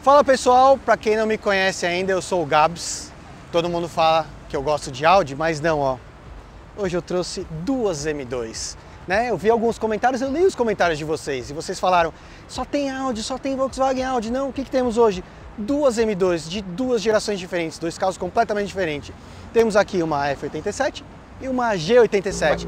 Fala pessoal, para quem não me conhece ainda, eu sou o Gabs. Todo mundo fala que eu gosto de Audi, mas não, ó. Hoje eu trouxe duas M2, né? Eu vi alguns comentários, eu li os comentários de vocês e vocês falaram: só tem Audi, só tem Volkswagen Audi. Não, o que temos hoje? Duas M2 de duas gerações diferentes, dois carros completamente diferentes. Temos aqui uma F87 e uma G87.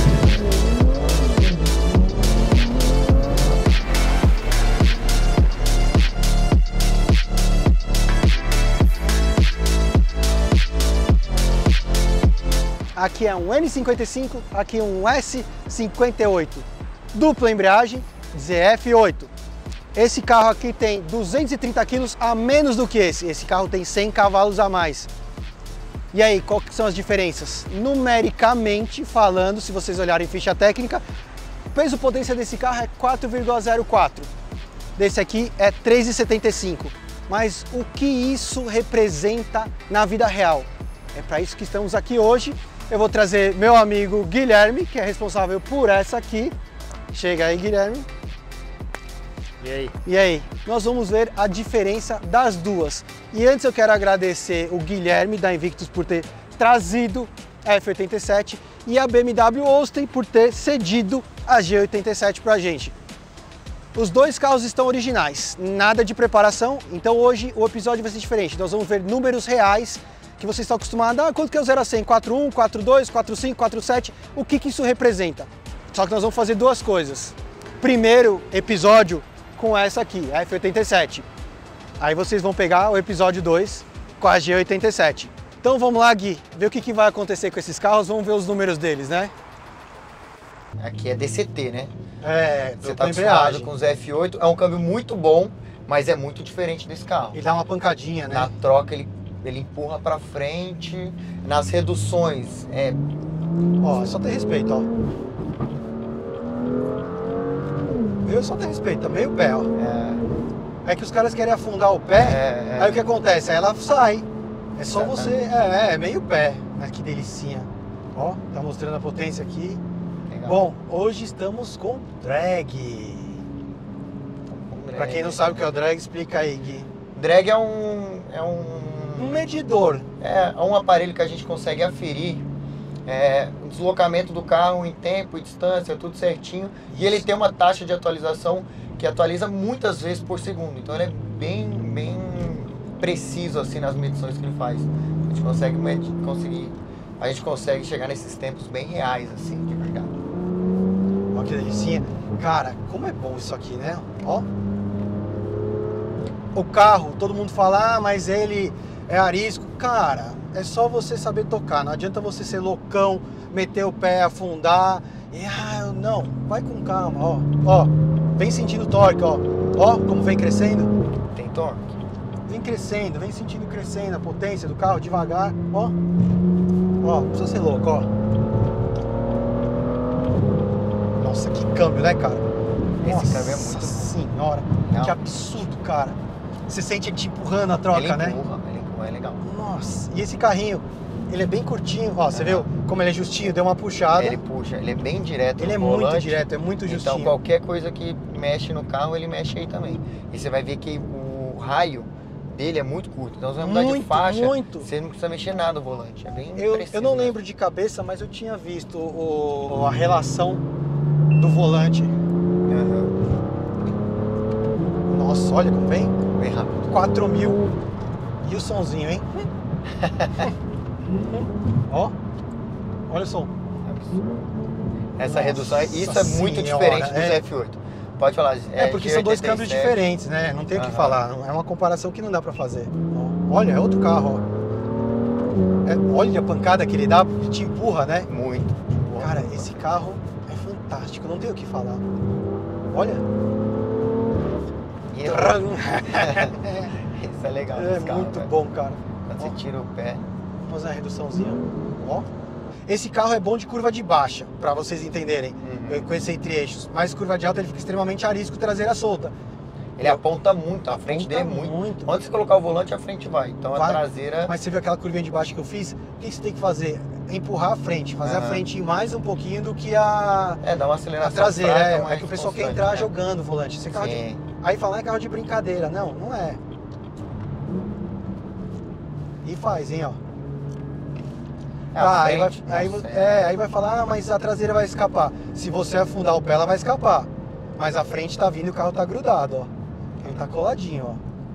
Aqui é um N55, aqui um S58, dupla embreagem, ZF8. Esse carro aqui tem 230 quilos a menos do que esse. Esse carro tem 100 cavalos a mais. E aí, quais são as diferenças? Numericamente falando, se vocês olharem ficha técnica, o peso potência desse carro é 4,04. Desse aqui é 3,75. Mas o que isso representa na vida real? É para isso que estamos aqui hoje. Eu vou trazer meu amigo Guilherme, que é responsável por essa aqui. Chega aí, Guilherme. E aí? E aí? Nós vamos ver a diferença das duas. E antes eu quero agradecer o Guilherme da Invictus por ter trazido a F87 e a BMW Austin por ter cedido a G87 pra gente. Os dois carros estão originais, nada de preparação, então hoje o episódio vai ser diferente. Nós vamos ver números reais que vocês estão acostumados a quanto que é o 0 a 100, 4.1, 4.2, 4.5, 4.7, o que isso representa. Só que nós vamos fazer duas coisas. Primeiro episódio com essa aqui, a F87. Aí vocês vão pegar o episódio 2 com a G87. Então vamos lá, Gui, ver o que vai acontecer com esses carros, vamos ver os números deles, né? Aqui é DCT, né? É, você tá acostumado com os F8, é um câmbio muito bom, mas é muito diferente desse carro. Ele dá uma pancadinha, né? Na troca ele empurra pra frente, nas reduções Ó, só tem respeito, ó. Viu? Só tem respeito, tá meio pé, ó. É que os caras querem afundar o pé, aí o que acontece? Aí ela sai. É só você, é meio pé. Mas que delicinha. Ó, tá mostrando a potência aqui. Legal. Bom, hoje estamos com drag. Pra quem não sabe o que é o drag, explica aí, Gui. Drag é um medidor. É um aparelho que a gente consegue aferir o deslocamento do carro em tempo e distância, tudo certinho. Isso. E ele tem uma taxa de atualização que atualiza muitas vezes por segundo. Então ele é bem preciso assim nas medições que ele faz. A gente consegue chegar nesses tempos bem reais assim, de verdade. Olha que delicinha. Cara, como é bom isso aqui, né? Ó. O carro, todo mundo fala, mas ele é arisco. Cara, é só você saber tocar. Não adianta você ser loucão, meter o pé, afundar. Não, vai com calma, ó. Ó, vem sentindo o torque, ó. Ó, como vem crescendo. Tem torque? Vem crescendo, vem sentindo crescendo a potência do carro, devagar, ó. Ó, não precisa ser louco, ó. Nossa, que câmbio, né, cara? Esse câmbio é muito... Nossa senhora, que absurdo, cara. Você sente ele te empurrando a troca, né? Ele empurra, é legal. Nossa, e esse carrinho, ele é bem curtinho, ó, você viu como ele é justinho, deu uma puxada. Ele puxa, ele é bem direto. Ele é muito direto, é muito justinho. Então qualquer coisa que mexe no carro, ele mexe aí também. E você vai ver que o raio dele é muito curto. Então você vai mudar de faixa, você não precisa mexer nada no volante. É bem preciso. Eu não lembro de cabeça, mas eu tinha visto a relação do volante. Nossa, olha como vem. Bem rápido. 4.000. E o somzinho, hein? Ó. Olha o som. Essa redução, isso é muito diferente dos F8. Pode falar. Porque são dois câmbios diferentes, né? Não tem o que falar. É uma comparação que não dá pra fazer. Olha, é outro carro, ó. Olha a pancada que ele dá, te empurra, né? Muito. Cara, esse carro é fantástico, não tem o que falar. Olha. Isso é legal. É muito bom, cara. Quando você tira o pé. Vamos fazer uma reduçãozinha. Ó. Esse carro é bom de curva de baixa, pra vocês entenderem. Com esse entre eixos. Mas curva de alta ele fica extremamente arisco, traseira solta. Ele aponta muito, a frente dele é muito. Onde você colocar o volante, a frente vai. Então a traseira... Mas você viu aquela curvinha de baixo que eu fiz? O que você tem que fazer? Empurrar a frente, fazer a frente mais um pouquinho do que a... dar uma aceleração. A traseira, é que o pessoal quer entrar jogando o volante. Esse carro Aí fala, é carro de brincadeira. Não, não é. E faz, hein, ó. A aí frente, aí vai falar, mas a traseira vai escapar. Se você afundar o pé, ela vai escapar. Mas a frente tá vindo e o carro tá grudado, ó. Ele tá coladinho,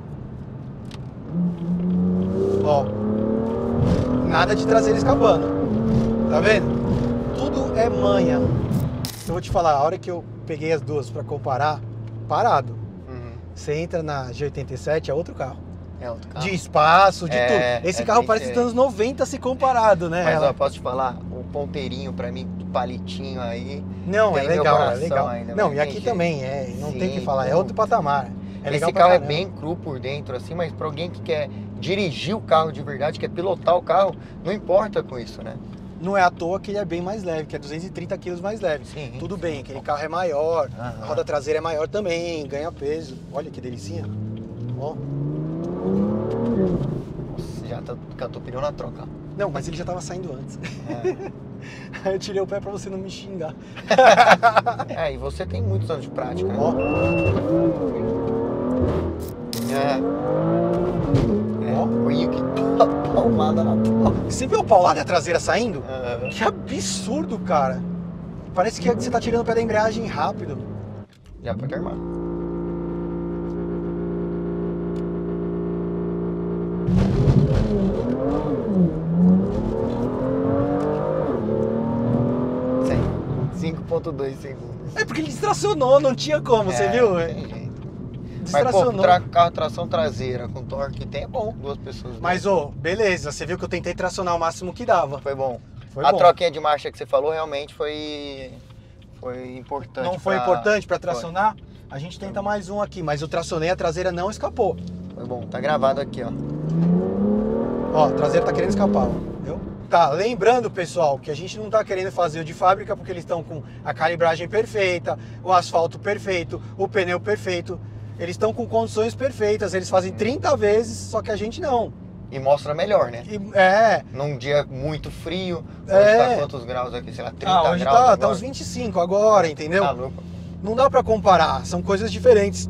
ó. Ó. Nada de traseira escapando. Tá vendo? Tudo é manha. Eu vou te falar, a hora que eu peguei as duas pra comparar, parado. Você entra na G87, é outro carro. É outro carro. De espaço, de tudo. Esse carro parece dos anos 90 se comparado, né? Mas ó, posso te falar, o ponteirinho pra mim, o palitinho aí. Não, é legal, é legal. Ainda, não, e aqui jeito. também, não tem o que falar, é outro patamar. É legal. Esse carro é bem cru por dentro, assim, mas pra alguém que quer dirigir o carro de verdade, quer pilotar o carro, não importa com isso, né? Não é à toa que ele é bem mais leve, que é 230 quilos mais leve. Sim, tudo bem, aquele carro é maior, a roda traseira é maior também, ganha peso. Olha que delicinha. Ó. Nossa, já cantou pneu na troca. Não, mas ele já tava saindo antes. Aí eu tirei o pé pra você não me xingar. E você tem muitos anos de prática, né? Ó. Olha que palmada na troca. Você viu a paulada traseira saindo? Que absurdo, cara. Parece que você tá tirando o pé da embreagem rápido. Já pode armar. Sim, 5.2 segundos. É porque ele distracionou, não tinha como, você viu? Tem jeito. Distracionou. Mas, pô, carro tração traseira com torque que tem é bom, duas pessoas. Mas, beleza, você viu que eu tentei tracionar o máximo que dava. Foi bom. Foi a bom. troquinha de marcha que você falou realmente foi importante. Não foi importante pra tracionar? A gente tenta mais um aqui, mas eu tracionei, a traseira não escapou. Foi bom, tá gravado aqui, ó. Ó, a traseira tá querendo escapar, ó. Viu? Tá, lembrando, pessoal, que a gente não tá querendo fazer o de fábrica porque eles estão com a calibragem perfeita, o asfalto perfeito, o pneu perfeito. Eles estão com condições perfeitas, eles fazem 30 vezes, só que a gente não. E mostra melhor, né? Num dia muito frio, hoje tá quantos graus aqui? Sei lá, 30 hoje graus tá uns 25 agora, entendeu? Tá louco. Não dá pra comparar, são coisas diferentes.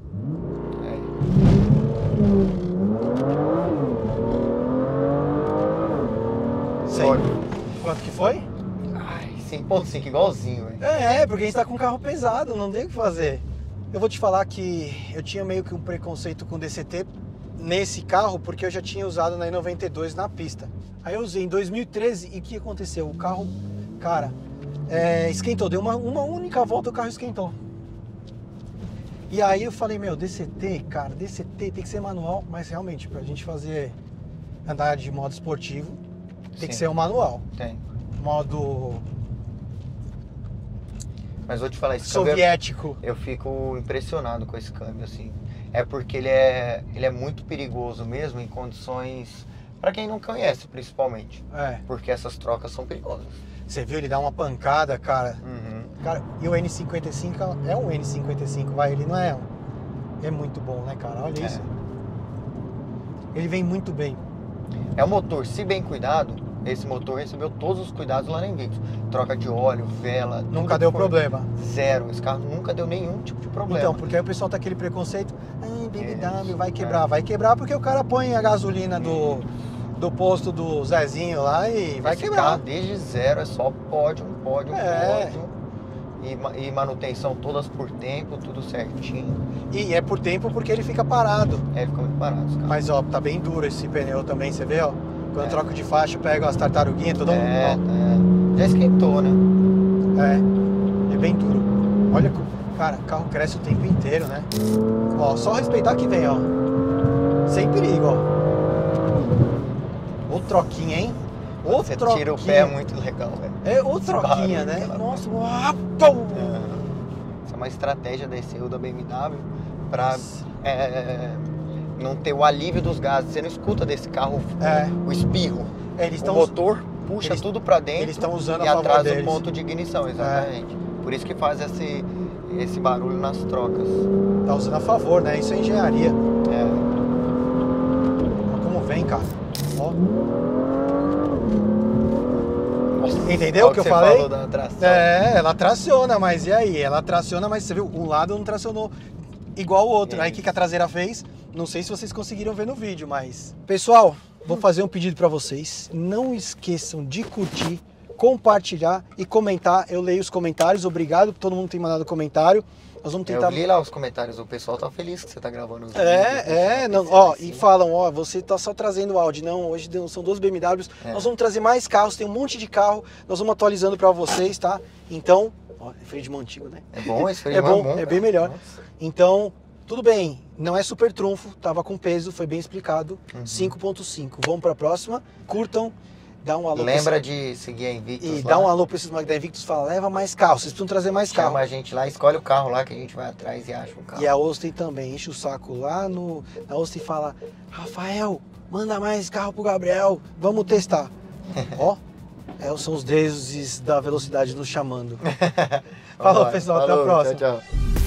Quanto que foi? 5.5, igualzinho, velho. Porque a gente tá com um carro pesado, não tem o que fazer. Eu vou te falar que eu tinha meio que um preconceito com DCT nesse carro, porque eu já tinha usado na E92 na pista. Aí eu usei em 2013 e o que aconteceu? O carro, cara, esquentou. Deu uma única volta, o carro esquentou. E aí eu falei, meu, DCT, cara, DCT tem que ser manual, mas realmente, pra gente andar de modo esportivo, tem que ser um manual. Tem. Modo... Mas vou te falar, esse soviético. Eu fico impressionado com esse câmbio, assim. É porque ele é muito perigoso mesmo em condições... Pra quem não conhece, principalmente. Porque essas trocas são perigosas. Você viu, ele dá uma pancada, cara. Cara, e o N55 é um N55, ele não é... É muito bom, né, cara? Olha isso. Ele vem muito bem. É um motor, se bem cuidado, esse motor recebeu todos os cuidados lá na Invictus. Troca de óleo, vela... Nunca deu problema. Zero. Esse carro nunca deu nenhum tipo de problema. Então, porque aí o pessoal tá aquele preconceito, BMW vai quebrar. Vai quebrar porque o cara põe a gasolina do posto do Zezinho lá e vai quebrar. Carro desde zero é só pódio. E manutenção todas por tempo, tudo certinho. E é por tempo porque ele fica parado. Fica muito parado. Mas ó, tá bem duro esse pneu também, você vê, ó. Quando eu troco de faixa, eu pego as tartaruguinhas, tudo. Já esquentou, né? É bem duro. Olha, cara, o carro cresce o tempo inteiro, né? Ó, só respeitar que vem, ó. Sem perigo, ó. Ô troquinha, hein? Você tira o pé, é muito legal, velho. Ô troquinha, né? Nossa, Isso é uma estratégia da ECU da BMW pra não ter o alívio dos gases. Você não escuta desse carro o espirro. O motor puxa tudo pra dentro. Eles estão usando e atrasa o ponto de ignição, exatamente. Por isso que faz esse barulho nas trocas. Tá usando a favor, né? Isso é engenharia. Olha como vem, cara. Ó. Entendeu o que eu falei? Falou da tração. Ela traciona, mas e aí? Ela traciona, mas você viu, um lado não tracionou igual o outro. Aí o que a traseira fez? Não sei se vocês conseguiram ver no vídeo, mas... Pessoal, vou fazer um pedido para vocês. Não esqueçam de curtir, compartilhar e comentar. Eu leio os comentários. Obrigado por todo mundo que tem mandado comentário. Nós vamos tentar... Eu li lá os comentários, o pessoal tá feliz que você tá gravando os vídeos. Não, ó, e falam, ó, você tá só trazendo áudio. Não, hoje são 2 BMWs. Nós vamos trazer mais carros, tem um monte de carro. Nós vamos atualizando para vocês, tá? Então, ó, é freio de mão antigo, né? É bom esse freio de mão, mão, é bom, é bem melhor. Nossa. Então, tudo bem, não é super trunfo, tava com peso, foi bem explicado. 5.5. Vamos para a próxima. Curtam, dá um alô. Lembra de seguir a Invictus e lá. dá um alô para esses moleques da Invictus, fala, leva mais carro, vocês precisam trazer mais carro. Chama a gente lá, escolhe o carro lá que a gente vai atrás e acha um carro. E a Austin também enche o saco lá na Austin e fala, Rafael, manda mais carro pro Gabriel, vamos testar. Ó, são os deuses da velocidade nos chamando. Falou, pessoal, até a próxima. Tchau, tchau.